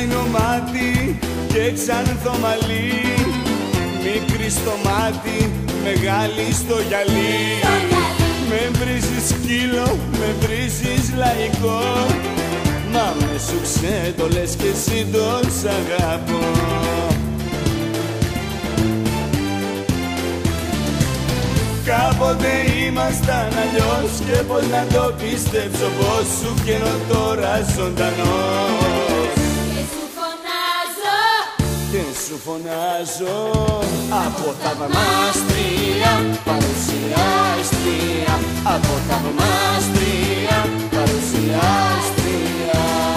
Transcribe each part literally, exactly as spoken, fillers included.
Πράσινο μάτι και ξανθό μαλλί, μικρή στο μάτι, μεγάλη στο γυαλί. Με βρίζεις σκύλο, με βρίζεις λαϊκό, μα με σου ξέ το λες κι εσύ το σ' αγαπώ. Κάποτε ήμασταν αλλιώς και πως να το πιστέψω, πως σου βγαίνω τώρα ζωντανός. Και σου φωνάζω, και σου φωνάζω από τα θαυμάστρια παρουσιάστρια, από τα θαυμάστρια παρουσιάστρια.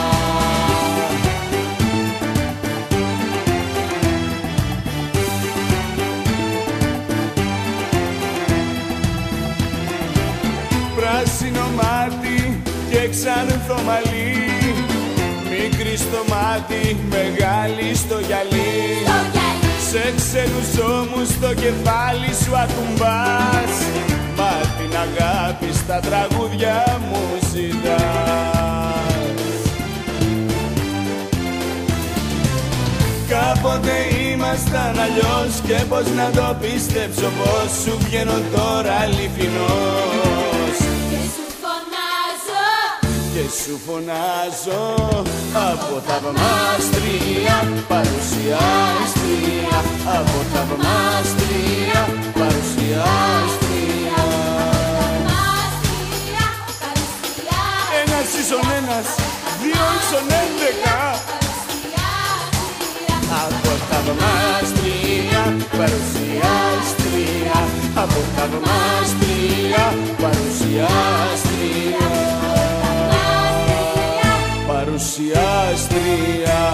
Πράσινο μάτι και ξανθό μαλλί, μικρή στο μάτι, μεγάλη στο γυαλί. Σε ξένους ώμους το κεφάλι σου ακουμπάς, μα την αγάπη στα τραγούδια μου ζητάς. Κάποτε ήμασταν αλλιώς και πως να το πιστέψω, πως σου βγαίνω τώρα αληθινός. Και σου φωνάζω, και σου φωνάζω από θαυμάστρια παρουσιάστρια, από θαυμάστρια παρουσιάστρια. θαυμάστρια παρουσιάστρια. Ένας ίσον ένας, δύο ίσον έντεκα. Από θαυμάστρια παρουσιάστρια, από θαυμάστρια παρουσιάστρια, παρουσιάστρια.